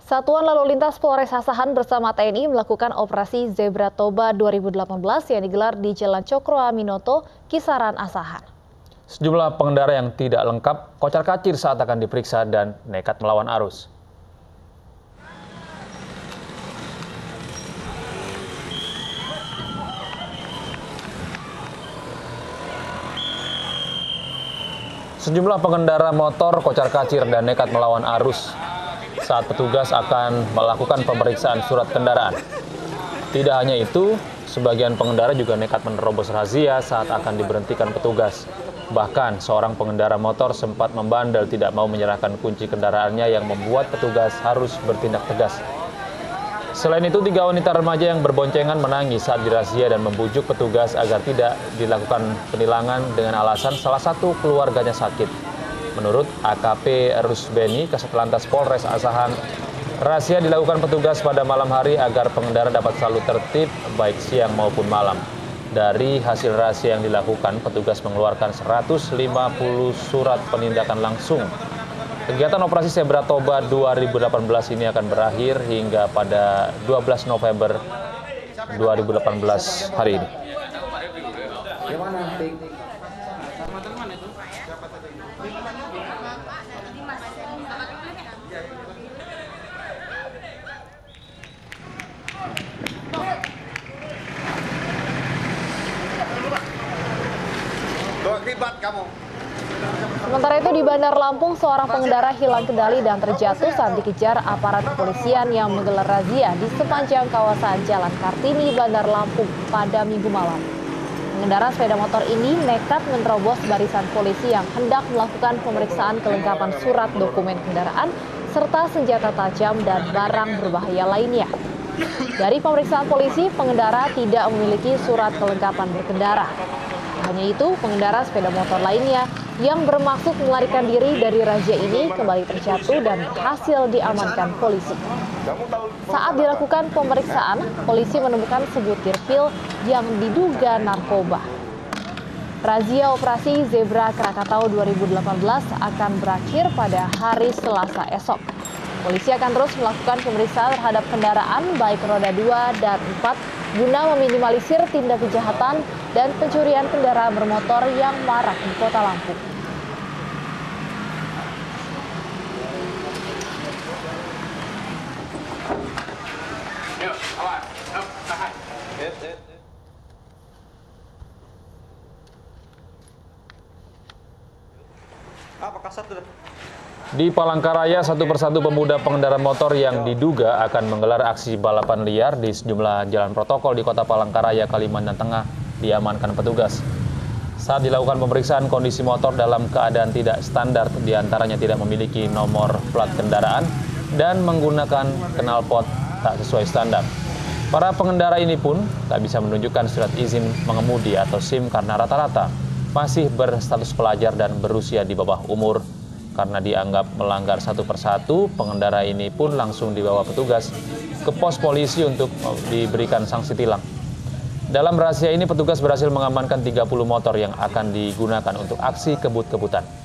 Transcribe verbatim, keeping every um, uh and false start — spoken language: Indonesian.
Satuan Lalu Lintas Polres Asahan bersama T N I melakukan operasi Zebra Toba dua ribu delapan belas yang digelar di Jalan Cokroaminoto, Kisaran, Asahan. Sejumlah pengendara yang tidak lengkap kocar-kacir saat akan diperiksa dan nekat melawan arus. Sejumlah pengendara motor kocar-kacir dan nekat melawan arus saat petugas akan melakukan pemeriksaan surat kendaraan. Tidak hanya itu, sebagian pengendara juga nekat menerobos razia saat akan diberhentikan petugas. Bahkan seorang pengendara motor sempat membandel tidak mau menyerahkan kunci kendaraannya yang membuat petugas harus bertindak tegas. Selain itu, tiga wanita remaja yang berboncengan menangis saat dirazia dan membujuk petugas agar tidak dilakukan penilangan dengan alasan salah satu keluarganya sakit. Menurut A K P Rusbeni, Kasat Lantas Polres Asahan, razia dilakukan petugas pada malam hari agar pengendara dapat selalu tertib baik siang maupun malam. Dari hasil razia yang dilakukan, petugas mengeluarkan seratus lima puluh surat penindakan langsung. Kegiatan operasi Zebra Toba dua ribu delapan belas ini akan berakhir hingga pada dua belas November dua ribu delapan belas hari ini. Ribet kamu. Sementara itu di Bandar Lampung, seorang pengendara hilang kendali dan terjatuh saat dikejar aparat kepolisian yang menggelar razia di sepanjang kawasan Jalan Kartini, Bandar Lampung pada Minggu malam. Pengendara sepeda motor ini nekat menerobos barisan polisi yang hendak melakukan pemeriksaan kelengkapan surat dokumen kendaraan serta senjata tajam dan barang berbahaya lainnya. Dari pemeriksaan polisi, pengendara tidak memiliki surat kelengkapan berkendara. Hanya itu, pengendara sepeda motor lainnya yang bermaksud melarikan diri dari razia ini kembali terjatuh dan berhasil diamankan polisi. Saat dilakukan pemeriksaan, polisi menemukan sebutir pil yang diduga narkoba. Razia operasi Zebra Krakatau dua ribu delapan belas akan berakhir pada hari Selasa esok. Polisi akan terus melakukan pemeriksaan terhadap kendaraan baik roda dua dan empat guna meminimalisir tindak kejahatan dan pencurian kendaraan bermotor yang marak di Kota Lampung. Di Palangkaraya, satu persatu pemuda pengendara motor yang diduga akan menggelar aksi balapan liar di sejumlah jalan protokol di Kota Palangkaraya, Kalimantan Tengah diamankan petugas. Saat dilakukan pemeriksaan kondisi motor dalam keadaan tidak standar, diantaranya tidak memiliki nomor plat kendaraan dan menggunakan knalpot tak sesuai standar. Para pengendara ini pun tak bisa menunjukkan surat izin mengemudi atau SIM karena rata-rata masih berstatus pelajar dan berusia di bawah umur. Karena dianggap melanggar satu persatu, pengendara ini pun langsung dibawa petugas ke pos polisi untuk diberikan sanksi tilang. Dalam razia ini, petugas berhasil mengamankan tiga puluh motor yang akan digunakan untuk aksi kebut-kebutan.